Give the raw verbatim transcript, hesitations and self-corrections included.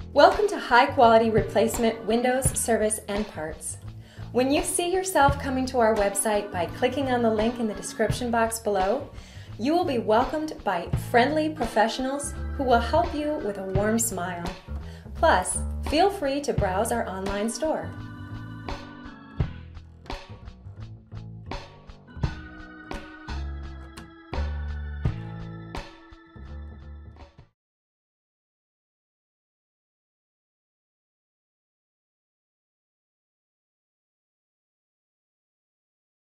Welcome to high quality replacement windows, service, and parts. When you see yourself coming to our website by clicking on the link in the description box below, you will be welcomed by friendly professionals who will help you with a warm smile. Plus, feel free to browse our online store.